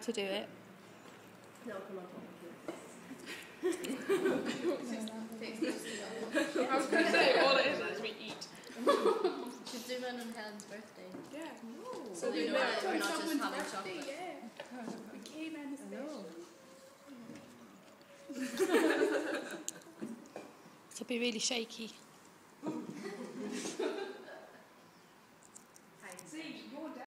to do it. No, come on. I was going to say, all it is we eat. She's doing it on Helen's birthday. Yeah. So we know that we're not just having chocolate. Yeah. We came in So be really shaky.